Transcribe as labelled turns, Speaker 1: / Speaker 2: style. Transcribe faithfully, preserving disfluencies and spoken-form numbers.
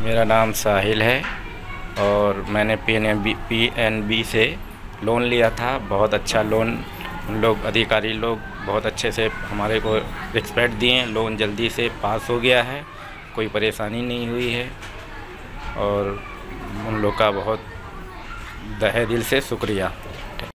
Speaker 1: मेरा नाम साहिल है और मैंने P N B P N B से लोन लिया था। बहुत अच्छा लोन, उन लोग अधिकारी लोग बहुत अच्छे से हमारे को रिस्पेक्ट दिए। लोन जल्दी से पास हो गया है, कोई परेशानी नहीं हुई है और उन लोग का बहुत तहे दिल से शुक्रिया।